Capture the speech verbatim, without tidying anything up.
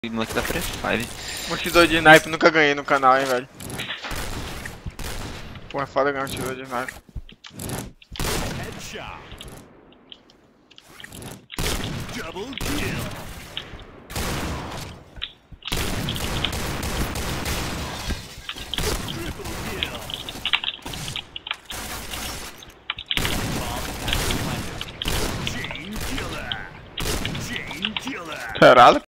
O moleque da Free Fire. Multidor de snipe nunca ganhei no canal, hein, velho. Pô, é foda ganhar multidor de snipe. Headshot. Double kill. Triple kill. Chain killer. Chain killer. Caralho.